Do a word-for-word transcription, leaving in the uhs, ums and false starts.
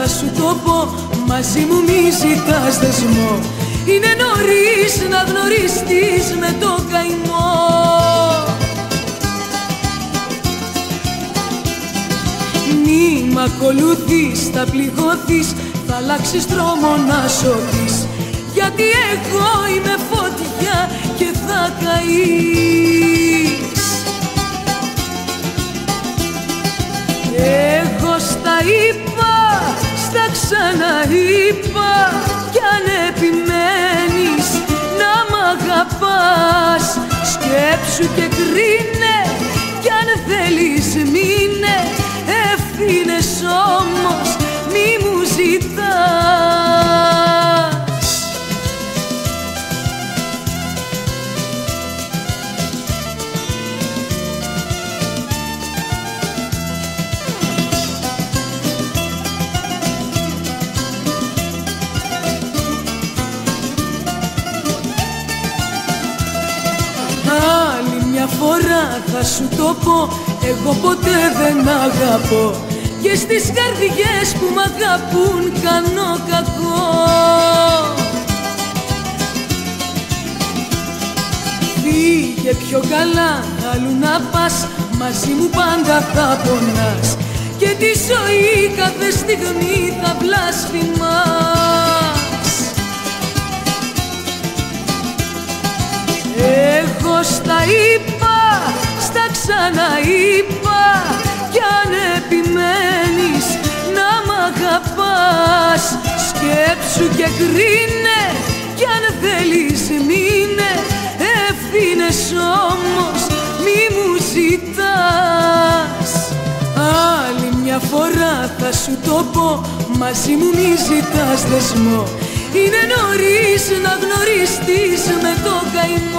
θα σου το πω, μαζί μου μη ζητάς δεσμό. Είναι νωρίς να γνωριστείς με το καημό. Μη μ' ακολουθείς, θα πληγωθείς, θα αλλάξεις δρόμο να σωθείς. Γιατί εγώ είμαι φωτιά και θα καείς. Εγώ στα είπα, στα ξαναείπα, κι αν επιμένεις να μ' αγαπάς, σκέψου και κρίνε, κι αν θέλεις μείνε, ευθύνες όμως μη μου ζητάς. Άλλη μια φορά θα σου το πω, εγώ ποτέ δεν αγαπώ και στις καρδιές που μ' αγαπούν κάνω κακό. Φύγε πιο καλά, αλλού να πας, μαζί μου πάντα θα πονάς και τη ζωή κάθε στιγμή θα βλασφημάς. Εγώ στα είπα, στα ξαναείπα, κι αν επιμένεις να μ' αγαπάς, σκέψου και κρίνε, κι αν θέλεις μείνε, ευθύνες όμως μη μου ζητάς. Άλλη μια φορά θα σου το πω, μαζί μου μη ζητάς δεσμό. Είναι νωρίς να γνωριστείς με το καημό.